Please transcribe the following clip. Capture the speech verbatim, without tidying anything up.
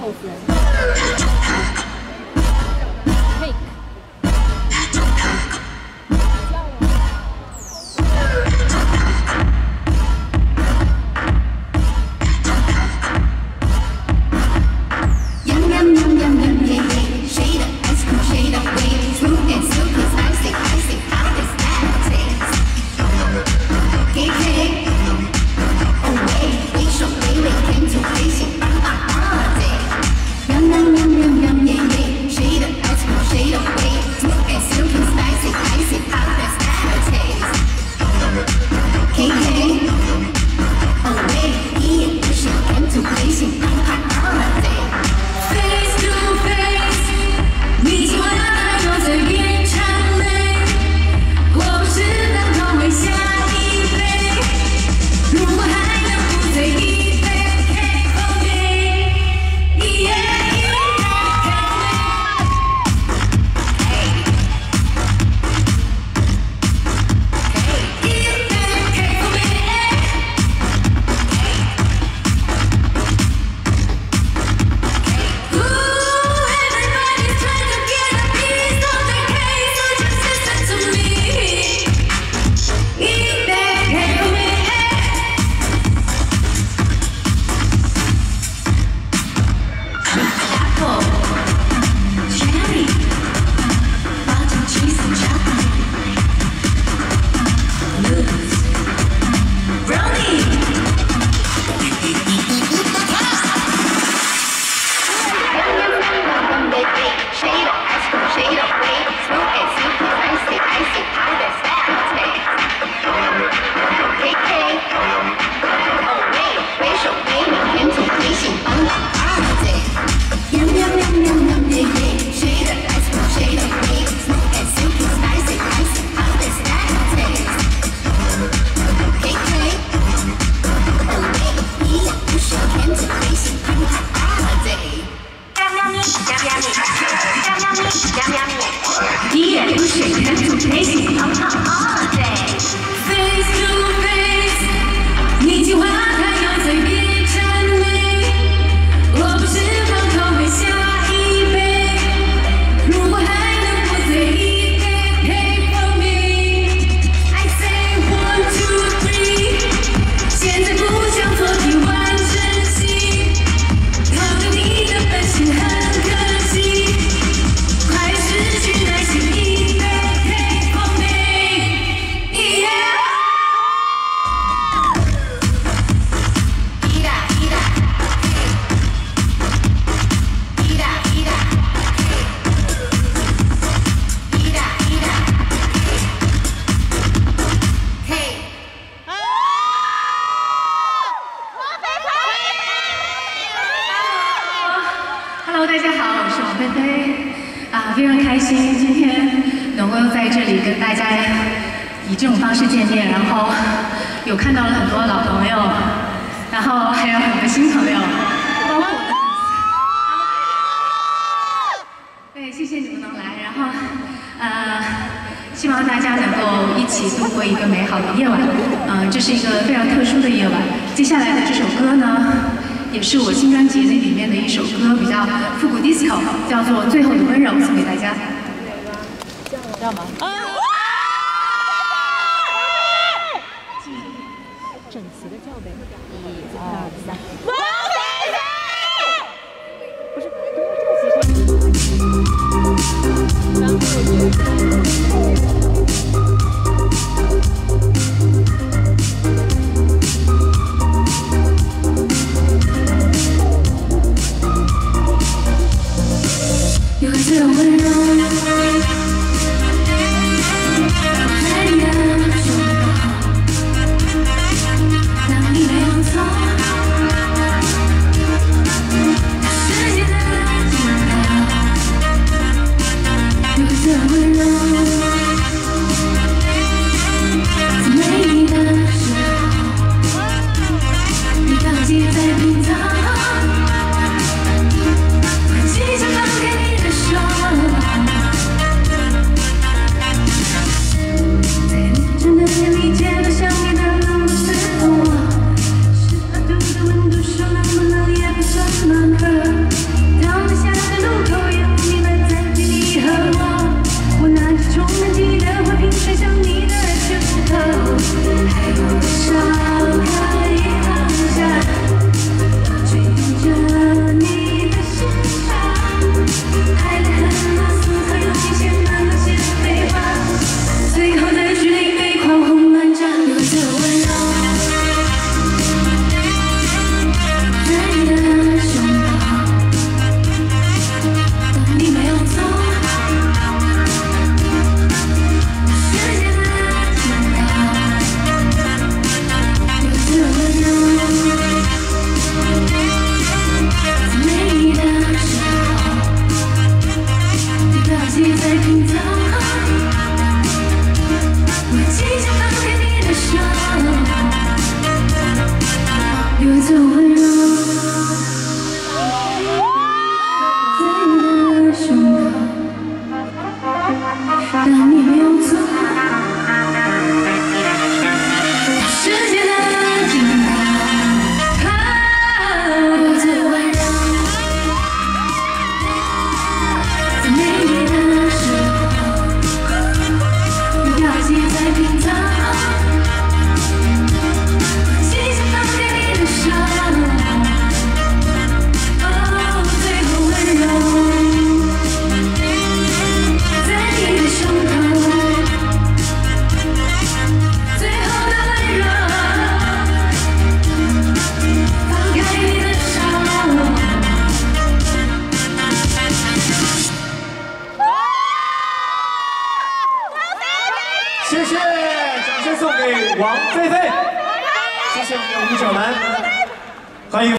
扣分。Cake。 Hello， 大家好，我是王菲菲，啊，非常开心今天能够在这里跟大家以这种方式见面，然后有看到了很多老朋友，然后还有很多新朋友，包括我的粉丝。对，谢谢你们能来，然后呃，希望大家能够一起度过一个美好的夜晚。嗯、呃，这是一个非常特殊的夜晚。接下来的这首歌呢，也是我新专辑里面的一首歌，比较复古 disco， 叫做《最后的温柔》，送给大家。这样吗？啊！ 整齐的叫呗，一、二、三。王菲菲，不是，然后有最温柔。 王菲菲，谢谢我们的舞者们，欢迎。